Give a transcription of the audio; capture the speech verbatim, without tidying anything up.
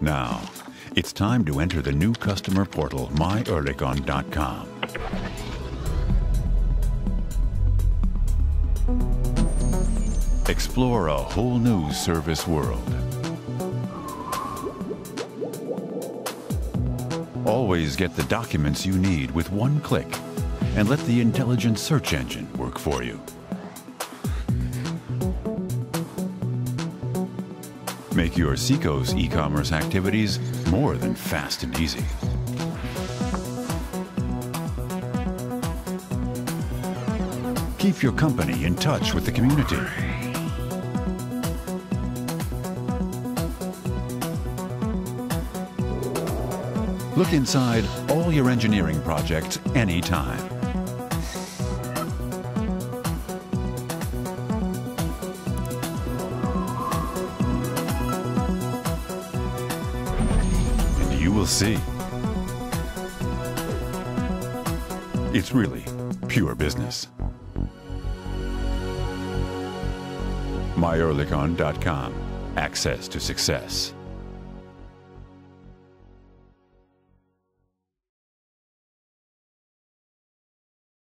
Now, it's time to enter the new customer portal, my oerlikon dot com. Explore a whole new service world. Always get the documents you need with one click, and let the intelligent search engine work for you. Make your Secos e-commerce activities more than fast and easy. Keep your company in touch with the community. Look inside all your engineering projects anytime. And you will see. It's really pure business. my oerlikon dot com. Access to success.